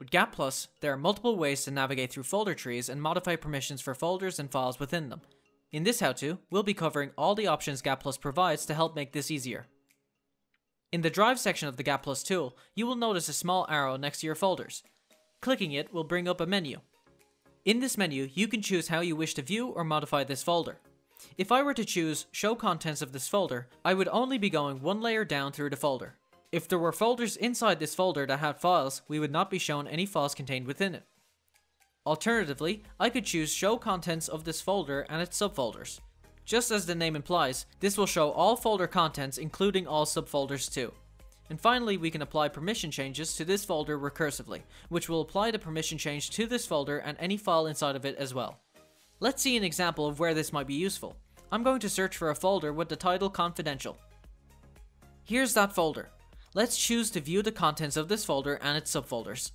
With GAT+, there are multiple ways to navigate through folder trees and modify permissions for folders and files within them. In this how-to, we'll be covering all the options GAT+ provides to help make this easier. In the Drive section of the GAT+ tool, you will notice a small arrow next to your folders. Clicking it will bring up a menu. In this menu, you can choose how you wish to view or modify this folder. If I were to choose Show Contents of this folder, I would only be going one layer down through the folder. If there were folders inside this folder that had files, we would not be shown any files contained within it. Alternatively, I could choose Show Contents of this folder and its subfolders. Just as the name implies, this will show all folder contents including all subfolders too. And finally, we can apply permission changes to this folder recursively, which will apply the permission change to this folder and any file inside of it as well. Let's see an example of where this might be useful. I'm going to search for a folder with the title Confidential. Here's that folder. Let's choose to view the contents of this folder and its subfolders.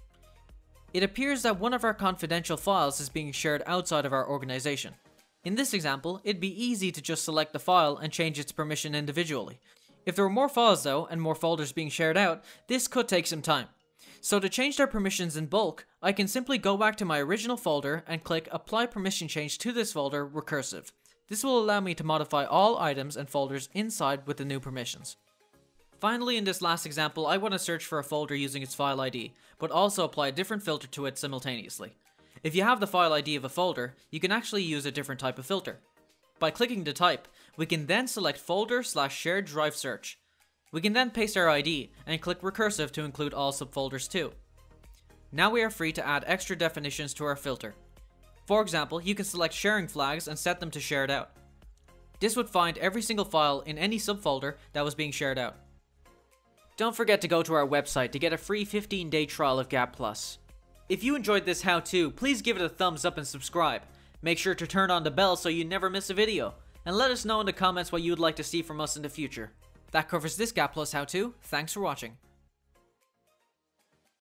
It appears that one of our confidential files is being shared outside of our organization. In this example, it'd be easy to just select the file and change its permission individually. If there were more files though, and more folders being shared out, this could take some time. So to change their permissions in bulk, I can simply go back to my original folder and click Apply Permission Change to this folder recursive. This will allow me to modify all items and folders inside with the new permissions. Finally, in this last example, I want to search for a folder using its file ID, but also apply a different filter to it simultaneously. If you have the file ID of a folder, you can actually use a different type of filter. By clicking the type, we can then select Folder/Shared Drive Search. We can then paste our ID and click Recursive to include all subfolders too. Now we are free to add extra definitions to our filter. For example, you can select sharing flags and set them to shared out. This would find every single file in any subfolder that was being shared out. Don't forget to go to our website to get a free 15-day trial of GAT+. If you enjoyed this how-to, please give it a thumbs up and subscribe. Make sure to turn on the bell so you never miss a video. And let us know in the comments what you would like to see from us in the future. That covers this GAT+ how-to. Thanks for watching.